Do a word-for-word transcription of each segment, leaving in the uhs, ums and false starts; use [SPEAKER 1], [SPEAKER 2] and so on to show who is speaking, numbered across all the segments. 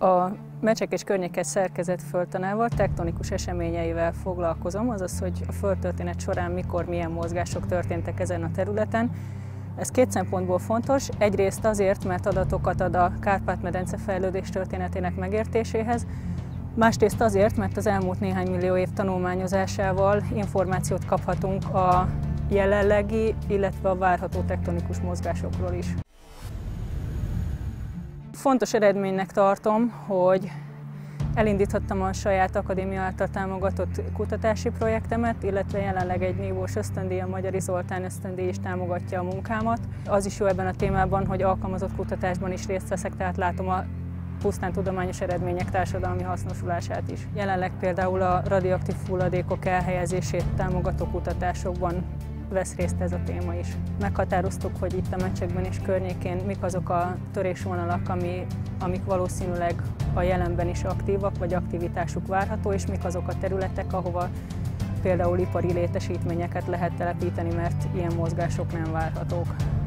[SPEAKER 1] A Mecsek és környéke szerkezetföldtanával, tektonikus eseményeivel foglalkozom, azaz, hogy a földtörténet során mikor, milyen mozgások történtek ezen a területen. Ez két szempontból fontos. Egyrészt azért, mert adatokat ad a Kárpát-medence fejlődés történetének megértéséhez, másrészt azért, mert az elmúlt néhány millió év tanulmányozásával információt kaphatunk a jelenlegi, illetve a várható tektonikus mozgásokról is. Fontos eredménynek tartom, hogy elindíthattam a saját akadémia által támogatott kutatási projektemet, illetve jelenleg egy nívós ösztöndíj, a Magyari Zoltán ösztöndíj is támogatja a munkámat. Az is jó ebben a témában, hogy alkalmazott kutatásban is részt veszek, tehát látom a pusztán tudományos eredmények társadalmi hasznosulását is. Jelenleg például a radioaktív hulladékok elhelyezését támogató kutatásokban vesz részt ez a téma is. Meghatároztuk, hogy itt a Mecsekben és környékén mik azok a törésvonalak, ami, amik valószínűleg a jelenben is aktívak, vagy aktivitásuk várható, és mik azok a területek, ahova például ipari létesítményeket lehet telepíteni, mert ilyen mozgások nem várhatók.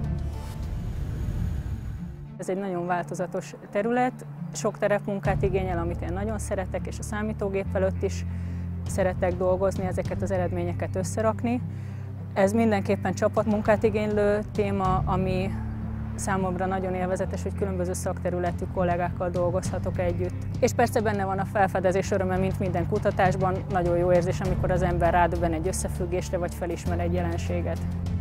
[SPEAKER 1] Ez egy nagyon változatos terület, sok terepmunkát igényel, amit én nagyon szeretek, és a számítógép előtt is szeretek dolgozni, ezeket az eredményeket összerakni. Ez mindenképpen csapatmunkát igénylő téma, ami számomra nagyon élvezetes, hogy különböző szakterületű kollégákkal dolgozhatok együtt. És persze benne van a felfedezés öröme, mint minden kutatásban. Nagyon jó érzés, amikor az ember rádöbben egy összefüggésre, vagy felismer egy jelenséget.